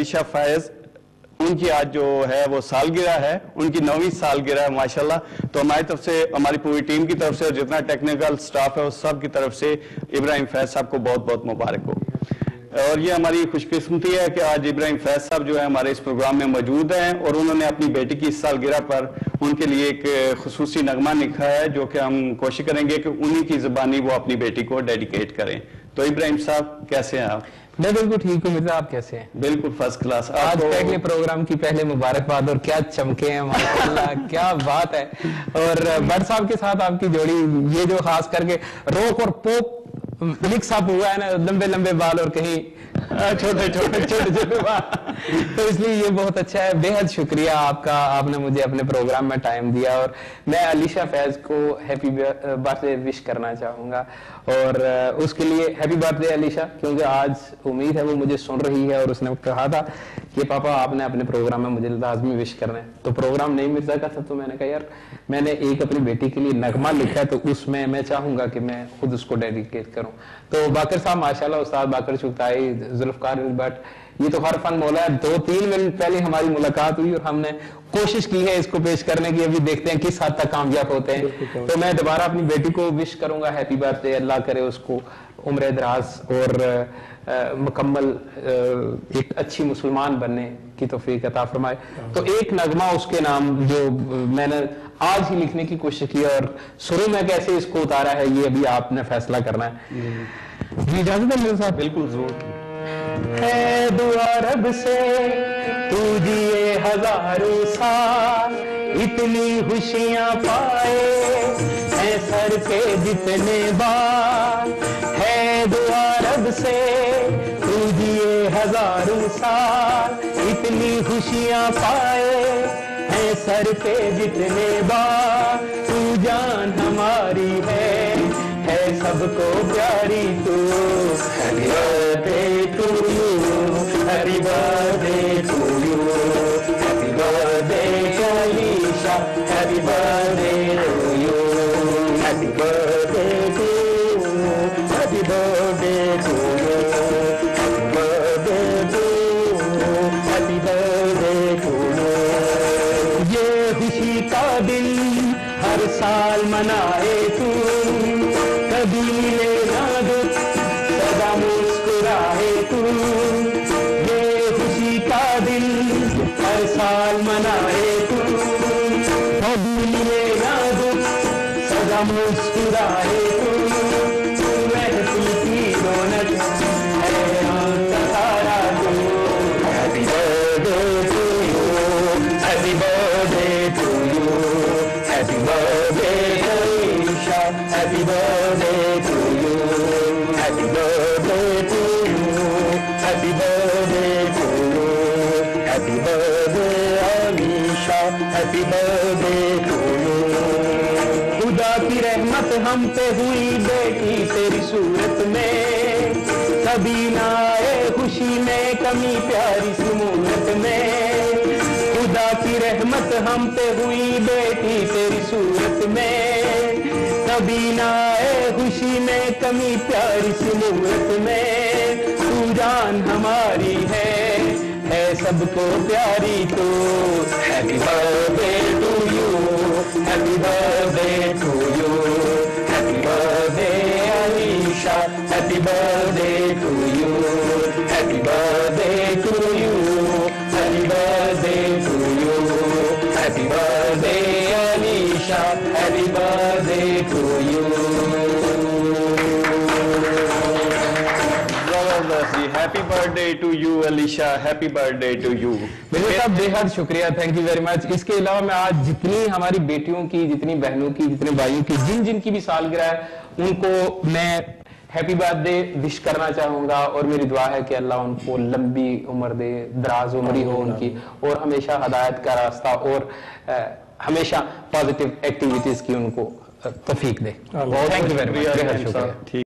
अलीशा फैज, उनकी आज जो है वो सालगिरह है, उनकी 9वीं सालगिरह है माशाल्लाह। तो हमारी तरफ से, हमारी पूरी टीम की तरफ से, जितना टेक्निकल स्टाफ है उस सब की तरफ से इब्राहिम फैज साहब को बहुत बहुत मुबारक हो। और ये हमारी खुशकिस्मती है कि आज इब्राहिम फैज साहब जो है हमारे इस प्रोग्राम में मौजूद हैं और उन्होंने अपनी बेटी की इस सालगिरह पर उनके लिए एक खुसूसी नगमा लिखा है, जो कि हम कोशिश करेंगे कि उन्हीं की ज़बानी वो अपनी बेटी को डेडिकेट करें। तो इब्राहिम साहब कैसे हैं आप? मैं बिल्कुल ठीक हूँ मिर्जा, आप कैसे हैं? बिल्कुल फर्स्ट क्लास। आज पहले प्रोग्राम की पहले मुबारकबाद, और क्या चमके हैं माशाल्लाह, क्या बात है। और भट्ट साहब के साथ आपकी जोड़ी, ये जो खास करके रॉक और पॉप मिक्स अप हुआ है ना, लंबे लंबे बाल और कहीं छोटे छोटे बाल, तो इसलिए ये बहुत अच्छा है। बेहद शुक्रिया आपका, आपने मुझे अपने प्रोग्राम में टाइम दिया। और मैं अलीशा फैज को हैप्पी बर्थडे विश करना चाहूँगा, और उसके लिए हैप्पी बर्थडे अलीशा, क्योंकि आज उम्मीद है वो मुझे सुन रही है और उसने कहा था कि पापा आपने अपने प्रोग्राम में मुझे लाजमी विश करना है। तो प्रोग्राम नहीं मिर्जा का था, तो मैंने कहा यार मैंने एक अपनी बेटी के लिए नगमा लिखा है, तो उसमें मैं चाहूंगा कि मैं खुद उसको डेडिकेट करूं। तो बाकर साहब माशाल्लाह, उस्ताद बाकर चुगताई, जुल्फकार भट्ट, ये तो हर फन मौला है। 2-3 मिनट पहले हमारी मुलाकात हुई और हमने कोशिश की है इसको पेश करने की, अभी देखते हैं किस हद तक कामयाब होते हैं। तो मैं दोबारा अपनी बेटी को विश करूंगा हैप्पी बर्थडे, अल्लाह करे उसको उम्र दराज और मुकम्मल एक अच्छी मुसलमान बनने की तौफीक अता फरमाए। तो एक नगमा उसके नाम जो मैंने आज ही लिखने की कोशिश की, और शुरू में कैसे इसको उतारा है ये अभी आपने फैसला करना है। जी इजाजत है मेरे साथ? बिल्कुल जरूर। है दुआ रब से तू जिए हजारों साल, इतनी खुशियां पाए हैं सर पे जितने बाल। है दुआ रब से तू जिए हजारों साल, इतनी खुशियां पाए हैं सर पे जितने बाल। तू जान हमारी है सबको प्यारी तू। Happy birthday to you, happy birthday to you, happy birthday to Alisha, happy birthday to you, happy birthday to you, happy birthday to you, happy birthday to you, happy birthday to you. ये खुशी का दिन हर साल मनाए तू, कभी लेना दुख सदा मुस्कुराए तू। ये खुशी का दिन हर साल मनाए तू, कभी लेना दुख सदा मुस्कुराए तू। महफिल की रौनक है आंख तारा तू। Happy birthday to you, happy birthday to you, happy birthday Alisha, happy birthday to you, happy birthday to you, happy birthday to you, happy birthday Alisha, happy birthday to you. खुदा की रहमत हम पे हुई बेटी तेरी सूरत में, कभी ना आए खुशी में कमी प्यारी सुमूरत में। खुदा की रहमत हम पे हुई बेटी तेरी सूरत में, कभी ना आए खुशी में कमी प्यारी सी मूरत में। तू जान हमारी है सबको प्यारी तू। Happy birthday to you, happy birthday to you, happy birthday Alisha, happy birthday to you, happy birthday to you, happy birthday to you, happy birthday Alisha, happy birthday to you. Happy birthday to you Alisha, happy birthday to you. मेरे साहब बेहद शुक्रिया, thank you very much. इसके अलावा मैं आज जितनी हमारी बेटियों की, जितनी बहनों की, जितने भाइयों की, जिन की भी सालगिरह है, उनको मैं हैप्पी बर्थडे विश करना चाहूंगा। और मेरी दुआ है कि अल्लाह उनको लंबी उम्र दे, दराज उम्री हो उनकी, और हमेशा हदायत का रास्ता और हमेशा पॉजिटिव एक्टिविटीज की उनको तौफीक दे। थैंक यू वेरी मच, बेहद शुक्रिया।